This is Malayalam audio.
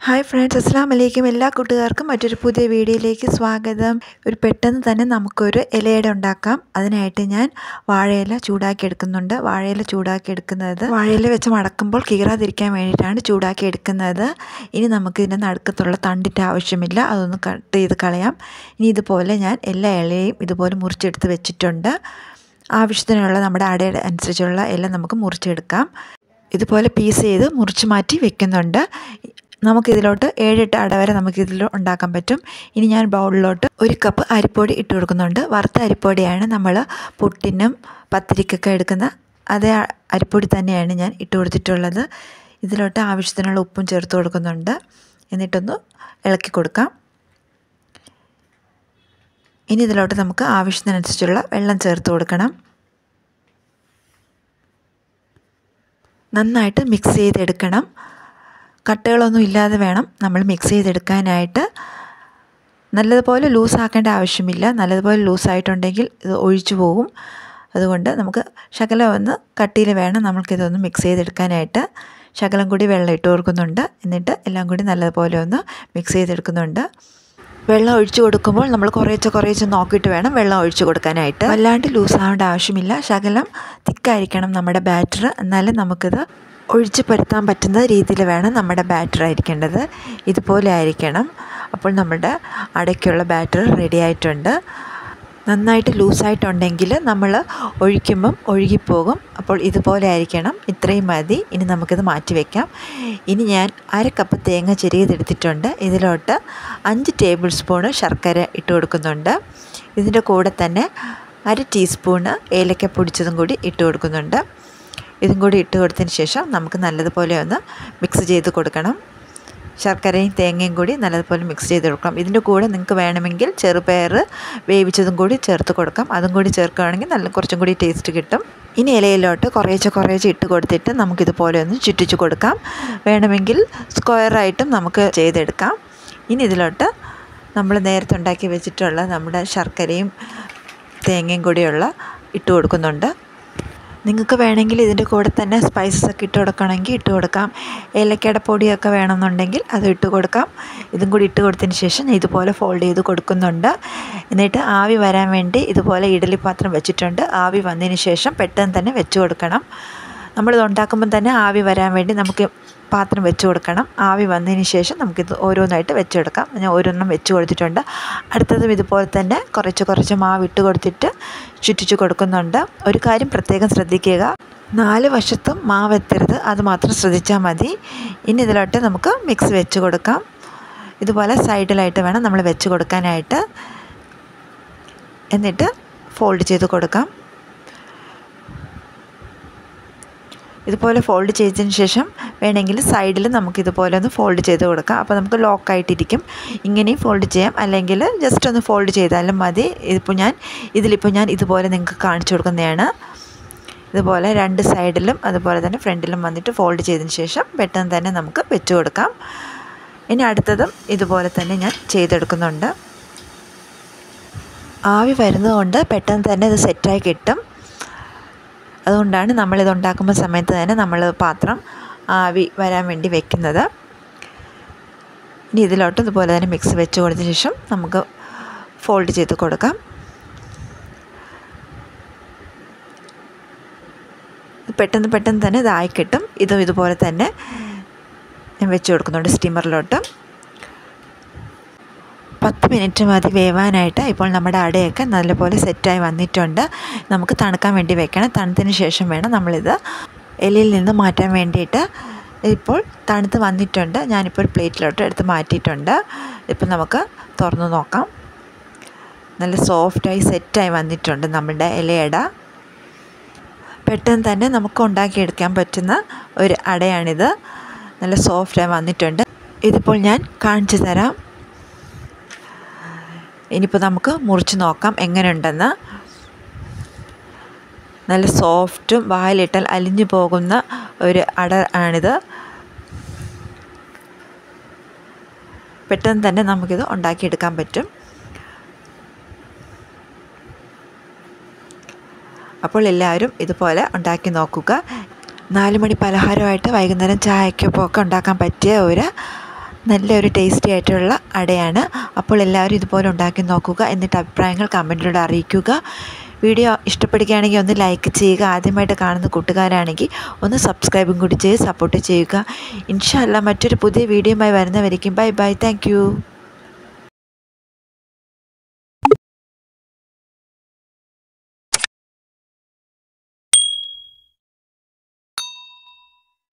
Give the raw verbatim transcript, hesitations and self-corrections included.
ഹായ് ഫ്രണ്ട്സ്, അസ്സലാമു അലൈക്കും. എല്ലാ കൂട്ടുകാർക്കും മറ്റൊരു പുതിയ വീഡിയോയിലേക്ക് സ്വാഗതം. ഒരു പെട്ടെന്ന് തന്നെ നമുക്കൊരു ഇലയട ഉണ്ടാക്കാം. അതിനായിട്ട് ഞാൻ വാഴയില ചൂടാക്കി എടുക്കുന്നുണ്ട്. വാഴയില ചൂടാക്കി എടുക്കുന്നത് വാഴയില വെച്ച് മടക്കുമ്പോൾ കീറാതിരിക്കാൻ വേണ്ടിയിട്ടാണ് ചൂടാക്കി എടുക്കുന്നത്. ഇനി നമുക്ക് ഇതിൻ്റെ നടുക്കത്തുള്ള തണ്ടിൻ്റെ ആവശ്യമില്ല, അതൊന്ന് കട്ട് ചെയ്ത് കളയാം. ഇനി ഇതുപോലെ ഞാൻ എല്ലാ ഇലയും ഇതുപോലെ മുറിച്ചെടുത്ത് വെച്ചിട്ടുണ്ട്. ആവശ്യത്തിനുള്ള നമ്മുടെ അടയുടെ അനുസരിച്ചുള്ള ഇല നമുക്ക് മുറിച്ചെടുക്കാം. ഇതുപോലെ പീസ് ചെയ്ത് മുറിച്ച് മാറ്റി വെക്കുന്നുണ്ട്. നമുക്കിതിലോട്ട് ഏഴെട്ട് അട വരെ നമുക്കിതിൽ ഉണ്ടാക്കാൻ പറ്റും. ഇനി ഞാൻ ബൗളിലോട്ട് ഒരു കപ്പ് അരിപ്പൊടി ഇട്ട് കൊടുക്കുന്നുണ്ട്. വറുത്ത അരിപ്പൊടിയാണ് നമ്മൾ പുട്ടിനും പത്തിരിക്കൊക്കെ എടുക്കുന്ന അതേ അരിപ്പൊടി തന്നെയാണ് ഞാൻ ഇട്ട് കൊടുത്തിട്ടുള്ളത്. ഇതിലോട്ട് ആവശ്യത്തിനുള്ള ഉപ്പും ചേർത്ത് കൊടുക്കുന്നുണ്ട്. എന്നിട്ടൊന്ന് ഇളക്കി കൊടുക്കാം. ഇനി ഇതിലോട്ട് നമുക്ക് ആവശ്യത്തിനനുസരിച്ചുള്ള വെള്ളം ചേർത്ത് കൊടുക്കണം. നന്നായിട്ട് മിക്സ് ചെയ്തെടുക്കണം. കട്ടകളൊന്നും ഇല്ലാതെ വേണം നമ്മൾ മിക്സ് ചെയ്തെടുക്കാനായിട്ട്. നല്ലതുപോലെ ലൂസാക്കേണ്ട ആവശ്യമില്ല. നല്ലതുപോലെ ലൂസായിട്ടുണ്ടെങ്കിൽ ഇത് ഒഴിച്ചു പോകും. അതുകൊണ്ട് നമുക്ക് ശകലം ഒന്ന് കട്ടിയിൽ വേണം നമുക്കിതൊന്ന് മിക്സ് ചെയ്തെടുക്കാനായിട്ട്. ശകലം കൂടി വെള്ളം ഇട്ട് കൊടുക്കുന്നുണ്ട്. എന്നിട്ട് എല്ലാം കൂടി നല്ലതുപോലെ ഒന്ന് മിക്സ് ചെയ്തെടുക്കുന്നുണ്ട്. വെള്ളം ഒഴിച്ചു കൊടുക്കുമ്പോൾ നമ്മൾ കുറേശ്ശെ കുറേശ്ശെ നോക്കിയിട്ട് വേണം വെള്ളം ഒഴിച്ചു കൊടുക്കാനായിട്ട്. വല്ലാണ്ട് ലൂസാവേണ്ട ആവശ്യമില്ല. ശകലം തിക്കായിരിക്കണം നമ്മുടെ ബാറ്റർ. എന്നാലും നമുക്കിത് ഒഴിച്ച് പരത്താൻ പറ്റുന്ന രീതിയിൽ വേണം നമ്മുടെ ബാറ്റർ ആയിരിക്കേണ്ടത്. ഇതുപോലെ ആയിരിക്കണം. അപ്പോൾ നമ്മുടെ അടയ്ക്കുള്ള ബാറ്റർ റെഡി ആയിട്ടുണ്ട്. നന്നായിട്ട് ലൂസായിട്ടുണ്ടെങ്കിൽ നമ്മൾ ഒഴിക്കുമ്പം ഒഴുകിപ്പോകും. അപ്പോൾ ഇതുപോലെ ആയിരിക്കണം. ഇത്രയും മതി. ഇനി നമുക്കിത് മാറ്റി വയ്ക്കാം. ഇനി ഞാൻ അര കപ്പ് തേങ്ങ ചെറിയതെടുത്തിട്ടുണ്ട്. ഇതിലോട്ട് അഞ്ച് ടേബിൾ സ്പൂണ് ശർക്കര ഇട്ട് കൊടുക്കുന്നുണ്ട്. ഇതിൻ്റെ കൂടെ തന്നെ അര ടീസ്പൂണ് ഏലക്ക പൊടിച്ചതും കൂടി ഇട്ട് കൊടുക്കുന്നുണ്ട്. ഇതും കൂടി ഇട്ട് കൊടുത്തതിന് ശേഷം നമുക്ക് നല്ലതുപോലെ ഒന്ന് മിക്സ് ചെയ്ത് കൊടുക്കണം. ശർക്കരയും തേങ്ങയും കൂടി നല്ലതുപോലെ മിക്സ് ചെയ്ത് കൊടുക്കണം. ഇതിൻ്റെ കൂടെ നിങ്ങൾക്ക് വേണമെങ്കിൽ ചെറുപയർ വേവിച്ചതും കൂടി ചേർത്ത് കൊടുക്കാം. അതും കൂടി ചേർക്കുകയാണെങ്കിൽ നല്ല കുറച്ചും കൂടി ടേസ്റ്റ് കിട്ടും. ഇനി ഇലയിലോട്ട് കുറേശ്ശെ കുറേശ്ശെ ഇട്ട് കൊടുത്തിട്ട് നമുക്കിതുപോലെ ഒന്ന് ചുറ്റിച്ച് കൊടുക്കാം. വേണമെങ്കിൽ സ്ക്വയറായിട്ടും നമുക്ക് ചെയ്തെടുക്കാം. ഇനി ഇതിലോട്ട് നമ്മൾ നേരത്തെ ഉണ്ടാക്കി വെച്ചിട്ടുള്ള നമ്മുടെ ശർക്കരയും തേങ്ങയും കൂടിയുള്ള ഇട്ട് കൊടുക്കുന്നുണ്ട്. നിങ്ങൾക്ക് വേണമെങ്കിൽ ഇതിൻ്റെ കൂടെ തന്നെ സ്പൈസസ് ഒക്കെ ഇട്ട് കൊടുക്കണമെങ്കിൽ ഇട്ട് കൊടുക്കാം. ഏലക്കയുടെ പൊടിയൊക്കെ വേണമെന്നുണ്ടെങ്കിൽ അത് ഇട്ട് കൊടുക്കാം. ഇതും കൂടി ഇട്ട് കൊടുത്തതിന് ശേഷം ഇതുപോലെ ഫോൾഡ് ചെയ്ത് കൊടുക്കുന്നുണ്ട്. എന്നിട്ട് ആവി വരാൻ വേണ്ടി ഇതുപോലെ ഇഡ്ഡലി പാത്രം വെച്ചിട്ടുണ്ട്. ആവി വന്നതിന് ശേഷം പെട്ടെന്ന് തന്നെ വെച്ച് കൊടുക്കണം. നമ്മളിത് ഉണ്ടാക്കുമ്പോൾ തന്നെ ആവി വരാൻ വേണ്ടി നമുക്ക് പാത്രം വെച്ച് കൊടുക്കണം. ആവി വന്നതിന് ശേഷം നമുക്കിത് ഓരോന്നായിട്ട് വെച്ചെടുക്കാം. ഞാൻ ഓരോന്നും വെച്ച് കൊടുത്തിട്ടുണ്ട്. അടുത്തതും ഇതുപോലെ തന്നെ കുറച്ച് കുറച്ച് മാവ് ഇട്ട് കൊടുത്തിട്ട് ചുറ്റിച്ച് കൊടുക്കുന്നുണ്ട്. ഒരു കാര്യം പ്രത്യേകം ശ്രദ്ധിക്കുക, നാല് വശത്തും മാവ് എത്തരുത്. അത് മാത്രം ശ്രദ്ധിച്ചാൽ മതി. ഇനി ഇതിലോട്ട് നമുക്ക് മിക്സ് വെച്ച് കൊടുക്കാം. ഇതുപോലെ സൈഡിലായിട്ട് വേണം നമ്മൾ വെച്ച് കൊടുക്കാനായിട്ട്. എന്നിട്ട് ഫോൾഡ് ചെയ്ത് കൊടുക്കാം. ഇതുപോലെ ഫോൾഡ് ചെയ്തതിന് ശേഷം വേണമെങ്കിൽ സൈഡിൽ നമുക്കിതുപോലെ ഒന്ന് ഫോൾഡ് ചെയ്ത് കൊടുക്കാം. അപ്പോൾ നമുക്ക് ലോക്കായിട്ടിരിക്കും. ഇങ്ങനെയും ഫോൾഡ് ചെയ്യാം, അല്ലെങ്കിൽ ജസ്റ്റ് ഒന്ന് ഫോൾഡ് ചെയ്താലും മതി. ഇതിപ്പോൾ ഞാൻ ഇതിലിപ്പോൾ ഞാൻ ഇതുപോലെ നിങ്ങൾക്ക് കാണിച്ചു കൊടുക്കുന്നതാണ്. ഇതുപോലെ രണ്ട് സൈഡിലും അതുപോലെ തന്നെ ഫ്രണ്ടിലും വന്നിട്ട് ഫോൾഡ് ചെയ്തതിന് ശേഷം പെട്ടെന്ന് തന്നെ നമുക്ക് വെച്ച് കൊടുക്കാം. ഇനി അടുത്തതും ഇതുപോലെ തന്നെ ഞാൻ ചെയ്തെടുക്കുന്നുണ്ട്. ആവി വരുന്നതുകൊണ്ട് പെട്ടെന്ന് തന്നെ ഇത് സെറ്റായി കിട്ടും. അതുകൊണ്ടാണ് നമ്മളിത് ഉണ്ടാക്കുമ്പോൾ സമയത്ത് തന്നെ നമ്മൾ പാത്രം ആവി വരാൻ വേണ്ടി വെക്കുന്നത്. ഇനി ഇതിലോട്ട് ഇതുപോലെ തന്നെ മിക്സ് വെച്ച് കൊടുത്തതിന് ശേഷം നമുക്ക് ഫോൾഡ് ചെയ്ത് കൊടുക്കാം. പെട്ടെന്ന് പെട്ടെന്ന് തന്നെ ഇതായി കിട്ടും. ഇതും ഇതുപോലെ തന്നെ ഞാൻ വെച്ച് കൊടുക്കുന്നുണ്ട് സ്റ്റീമറിലോട്ട്. പത്ത് മിനിറ്റ് മതി വേവാനായിട്ട്. ഇപ്പോൾ നമ്മുടെ അടയൊക്കെ നല്ലപോലെ സെറ്റായി വന്നിട്ടുണ്ട്. നമുക്ക് തണുക്കാൻ വേണ്ടി വെക്കണം. തണുത്തതിന് ശേഷം വേണം നമ്മളിത് ഇലയിൽ നിന്ന് മാറ്റാൻ വേണ്ടിയിട്ട്. ഇപ്പോൾ തണുത്ത് വന്നിട്ടുണ്ട്. ഞാനിപ്പോൾ ഒരു പ്ലേറ്റിലോട്ട് എടുത്ത് മാറ്റിയിട്ടുണ്ട്. ഇപ്പോൾ നമുക്ക് തുറന്ന് നോക്കാം. നല്ല സോഫ്റ്റായി സെറ്റായി വന്നിട്ടുണ്ട് നമ്മുടെ ഇലയട. പെട്ടെന്ന് തന്നെ നമുക്ക് ഉണ്ടാക്കിയെടുക്കാൻ പറ്റുന്ന ഒരു അടയാണിത്. നല്ല സോഫ്റ്റായി വന്നിട്ടുണ്ട്. ഇതിപ്പോൾ ഞാൻ കാണിച്ചു തരാം. ഇനിയിപ്പോൾ നമുക്ക് മുറിച്ച് നോക്കാം എങ്ങനെയുണ്ടെന്ന്. നല്ല സോഫ്റ്റും വായിലിട്ടാൽ അലിഞ്ഞു പോകുന്ന ഒരു അട ആണിത്. പെട്ടെന്ന് തന്നെ നമുക്കിത് ഉണ്ടാക്കിയെടുക്കാൻ പറ്റും. അപ്പോൾ എല്ലാവരും ഇതുപോലെ ഉണ്ടാക്കി നോക്കുക. നാല് മണി പലഹാരമായിട്ട് വൈകുന്നേരം ചായക്കൊപ്പം ഒക്കെ ഉണ്ടാക്കാൻ പറ്റിയ ഒരു നല്ലൊരു ടേസ്റ്റി ആയിട്ടുള്ള അടയാണ്. അപ്പോൾ എല്ലാവരും ഇതുപോലെ ഉണ്ടാക്കി നോക്കുക. എന്നിട്ട് അഭിപ്രായങ്ങൾ കമൻറ്റിലൂടെ അറിയിക്കുക. വീഡിയോ ഇഷ്ടപ്പെടുകയാണെങ്കിൽ ഒന്ന് ലൈക്ക് ചെയ്യുക. ആദ്യമായിട്ട് കാണുന്ന കൂട്ടുകാരാണെങ്കിൽ ഒന്ന് സബ്സ്ക്രൈബും കൂടി ചെയ്ത് സപ്പോർട്ട് ചെയ്യുക. ഇൻഷാ അല്ലാ മറ്റൊരു പുതിയ വീഡിയോയുമായി വരുന്നവരേക്കും ബൈ ബൈ. Thank U.